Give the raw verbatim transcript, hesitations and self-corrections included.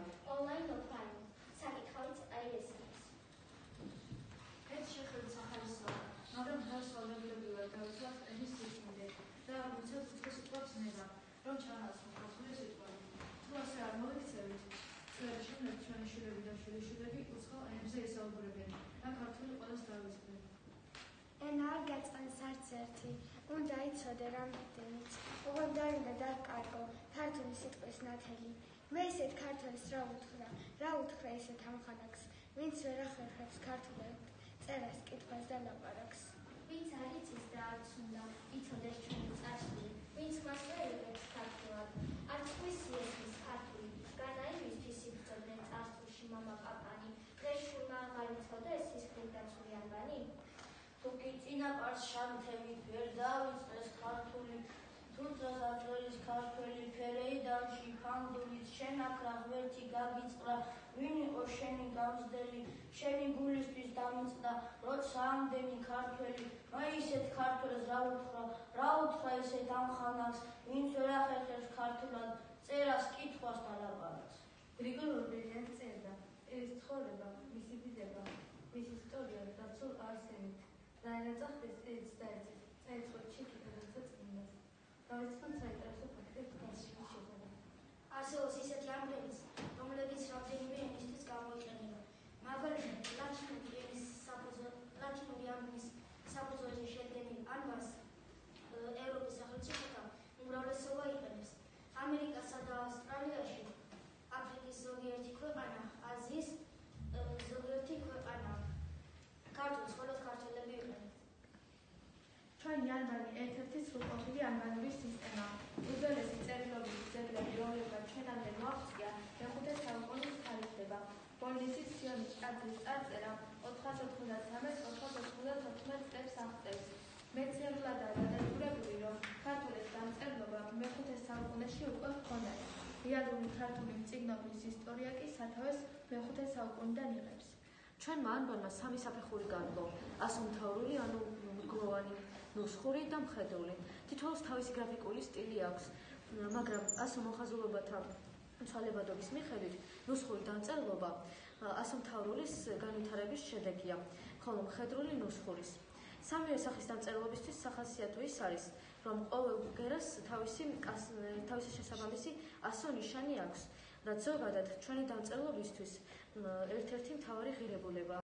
Online or offline? საკითხავით აიესებს. ეს შეხედვით სახალისოა, მაგრამ დასვალებულებრივად გავიცვალთ ენის სიწმინდე და როდესაც უცხო სიტყვა ცნება, რომ ჩანაცვლოთ ხალხური სიტყვები. თუ ასე არ მოიქცევით, წლების შემდეგ ჩვენი შვილები და შვილიშვილები უცხო ენებზე ისაუბრებენ და ქართული ყველას დავიწყდნენ. ენა არ გაწყენს არც ერთი, უნდა იცოდე რამდენიც, უღონდ არ უნდა დაკარგო ქართული სიტყვის ნათელი. მე ისეთ ქართველს რა უთხრა, რა უთხრა ისეთ ამხანაგს, ვინც ვერ ახერხებს ქართულად წერას, კითხვას და ლაპარაკს. ვინც არ იცის და არც უნდა იცოდეს ჩვენი წარსული, ვინც მას ვერ იღებს ქართულად, არც ხვისი ესმის ქართული, განა იმისთვის იბრძოდნენ წარსულში მამა-პაპანი, დღეს შვილმა აღარ იცოდეს ის ხილდაცული ანბანი? თუკი წინაპარს შანთევით ვერ დავიწყეს ქართული, თუმცა საჭველის ქართველი ფერეიდანში ფანგულით შენ აქრა ღმერთი გაგიწყდა, ვინ იყო შენი გამზრდელი, შენი გულისთვის დამიწყდა, როცა ამდენი ქართველი, მე ისეთ ქართველს რა უთხრა, რა უთხრა ისეთ ამხანაგს, ვინც ვერ ახერხებს ქართულად წერას, კითხვას და ლაპარაკს. გრიგოლ ორბელიანი წერდა, ეს ცხოვრება, მისი დიდება, მისი ისტორია დაცულ არსენით. დაენაწახდეს ეს და ეცეთ, წაეწყოთ შეკითხვა და წმინდას. დავიწყოთ საინტერესო ფაქტებს გასშლის შესახებ. არსებობს ისეთი ამბებიც, რომლებიც რამდენიმე ენისთვის გამოიყენება. მაგალითად, ლათინური ენის ლათინური ამბის საფუძველზე შედგენილ ანბანს ევროპის სახელმწიფოთა უმრავლესობა იყენებს. ამერიკასა და ავსტრალიაში, აფრიკის ზოგიერთი ქვეყანა, აზიის ზოგიერთი ქვეყანა. ქართულს მხოლოდ ქართველები იყენებთ. ჩვენი ანბანი ერთ-ერთი სრულყოფილი ანბანური სისტემაა. უძველესი წერილობითი ძეგლები, რომლებმაც ჩვენამდე მოაღწია, მეხუთე საუკუნის თარიღდება. ბოლნისის სიონის ტაძრის წარწერა ოთხას ოთხმოცდათრამეტ - ოთხას ოცდაოთხ წლებს აღწევს. მეცნიერულადაა დადასტურებული, რომ ქართულის დამწერლობა მეხუთე საუკუნეში უკვე ჰქონდა. რეალური ქართული მწიგნობრის ისტორია კი სათავეს მეხუთე საუკუნიდან იღებს. ჩვენმა ანბანმა სამი საფეხური განვლო: ასომთავრული, ანუ მრგლოვანი, ნუსხური და მხედრული. თითოეულს თავისი გრაფიკული სტილი აქვს, მაგრამ ასო მოხაზულობათა ცვალებადობის მიხედვით ნუსხური დამწერლობა ასომთავრულის განვითარების შედეგია, ხოლო მხედრული ნუსხურის. სამივე სახის დამწერლობისთვის სახასიათო ის არის, რომ ყოველ ბგერას თავისი თავისი შესაბამისი ასო ნიშანი აქვს, რაც ზოგადად ჩვენი დამწერლობისთვის ერთ-ერთი მთავარი ღირებულება.